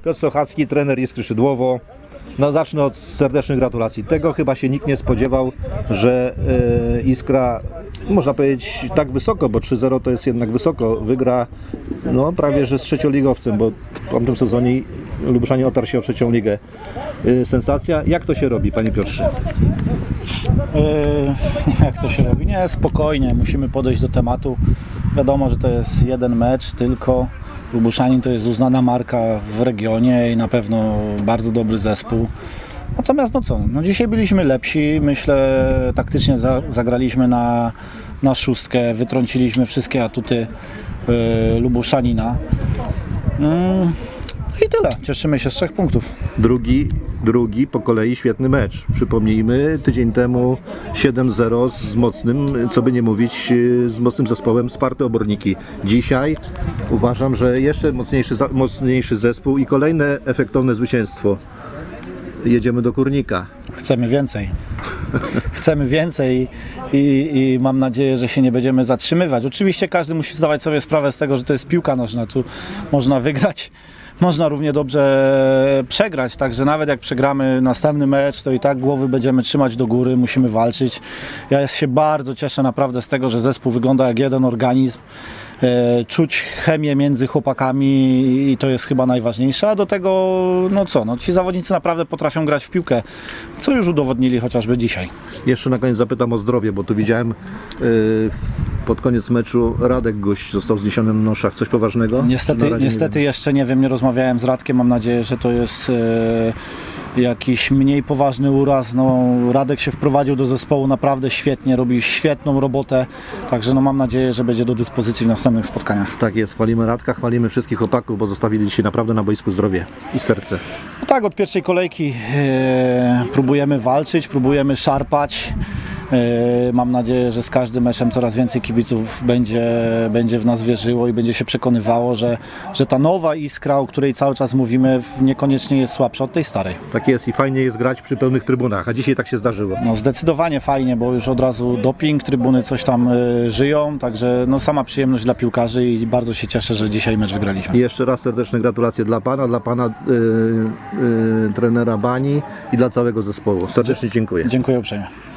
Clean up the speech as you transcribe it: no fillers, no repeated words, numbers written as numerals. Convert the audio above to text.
Piotr Sochacki, trener Iskry Szydłowo. No zacznę od serdecznych gratulacji. Tego chyba się nikt nie spodziewał, że Iskra, można powiedzieć tak wysoko, bo 3-0 to jest jednak wysoko, wygra no prawie że z trzecioligowcem, bo w tamtym sezonie Lubuszanie otarł się o trzecią ligę. Sensacja. Jak to się robi, panie Piotrze? Jak to się robi? Nie, spokojnie, musimy podejść do tematu. Wiadomo, że to jest jeden mecz tylko. Lubuszanin to jest uznana marka w regionie i na pewno bardzo dobry zespół. Natomiast no co, no dzisiaj byliśmy lepsi, myślę taktycznie zagraliśmy na szóstkę, wytrąciliśmy wszystkie atuty Lubuszanina. I tyle, cieszymy się z 3 punktów. Drugi po kolei świetny mecz. Przypomnijmy, tydzień temu 7-0 z mocnym, co by nie mówić, z mocnym zespołem Sparty Oborniki. Dzisiaj uważam, że jeszcze mocniejszy zespół i kolejne efektowne zwycięstwo. Jedziemy do Kurnika. Chcemy więcej. Chcemy więcej i mam nadzieję, że się nie będziemy zatrzymywać. Oczywiście każdy musi zdawać sobie sprawę z tego, że to jest piłka nożna. Tu można wygrać, można równie dobrze przegrać, także nawet jak przegramy następny mecz, to i tak głowy będziemy trzymać do góry, musimy walczyć. Ja się bardzo cieszę naprawdę z tego, że zespół wygląda jak jeden organizm. Czuć chemię między chłopakami i to jest chyba najważniejsze, a do tego, no co, no ci zawodnicy naprawdę potrafią grać w piłkę, co już udowodnili chociażby dzisiaj. Jeszcze na koniec zapytam o zdrowie, bo tu widziałem pod koniec meczu Radek Gość został zniesiony na noszach. Coś poważnego? Niestety jeszcze nie wiem, nie rozmawiałem z Radkiem, mam nadzieję, że to jest jakiś mniej poważny uraz. No, Radek się wprowadził do zespołu naprawdę świetnie, robi świetną robotę, także no, mam nadzieję, że będzie do dyspozycji w następnych spotkaniach. Tak jest, chwalimy Radka, chwalimy wszystkich chłopaków, bo zostawili dzisiaj naprawdę na boisku zdrowie i serce. No tak, od pierwszej kolejki próbujemy walczyć, próbujemy szarpać. Mam nadzieję, że z każdym meczem coraz więcej kibiców będzie w nas wierzyło i będzie się przekonywało, że ta nowa Iskra, o której cały czas mówimy, niekoniecznie jest słabsza od tej starej. Tak jest i fajnie jest grać przy pełnych trybunach, a dzisiaj tak się zdarzyło. No zdecydowanie fajnie, bo już od razu doping, trybuny coś tam żyją, także no sama przyjemność dla piłkarzy i bardzo się cieszę, że dzisiaj mecz wygraliśmy. I jeszcze raz serdeczne gratulacje dla pana trenera Bani i dla całego zespołu. Serdecznie dziękuję. Dziękuję uprzejmie.